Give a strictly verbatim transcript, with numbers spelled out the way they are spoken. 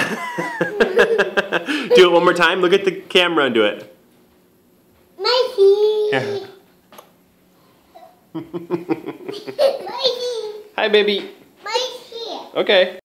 Do it one more time. Look at the camera and do it. Mikey. Yeah. Mikey. Hi, baby. Mikey. Okay.